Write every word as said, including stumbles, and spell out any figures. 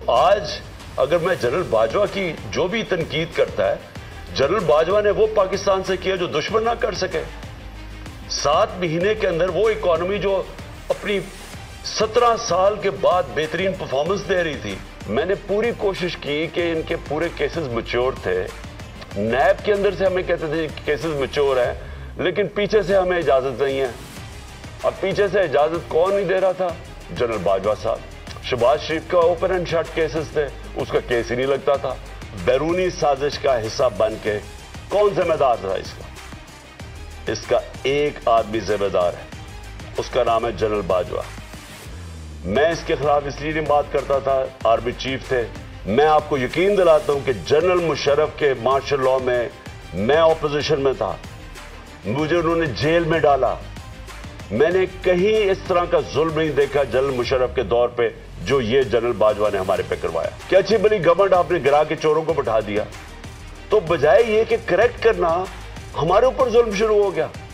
आज अगर मैं जनरल बाजवा की जो भी तनकीद करता है, जनरल बाजवा ने वो पाकिस्तान से किया जो दुश्मन ना कर सके। सात महीने के अंदर वो इकॉनमी जो अपनी सत्रह साल के बाद बेहतरीन परफॉर्मेंस दे रही थी। मैंने पूरी कोशिश की कि इनके पूरे केसेस मैच्योर थे। नैब के अंदर से हमें कहते थे केसेस मैच्योर है, लेकिन पीछे से हमें इजाजत नहीं है। अब पीछे से इजाजत कौन नहीं दे रहा था? जनरल बाजवा साहब। शहबाज शरीफ का ओपन एंड शट केसेस थे, उसका केस ही नहीं लगता था। बैरूनी साजिश का हिस्सा बन के कौन जिम्मेदार था इसका? इसका एक आदमी जिम्मेदार है, उसका नाम है जनरल बाजवा। मैं इसके खिलाफ इसलिए नहीं बात करता था, आर्मी चीफ थे। मैं आपको यकीन दिलाता हूं कि जनरल मुशर्रफ के मार्शल लॉ में मैं ऑपोजिशन में था, मुझे उन्होंने जेल में डाला। मैंने कहीं इस तरह का जुल्म नहीं देखा जनरल मुशर्रफ के दौर पे जो ये जनरल बाजवा ने हमारे पे करवाया। क्या अच्छी बड़ी गवर्नमेंट आपने गिरा के चोरों को बैठा दिया, तो बजाय ये कि करेक्ट करना हमारे ऊपर जुल्म शुरू हो गया।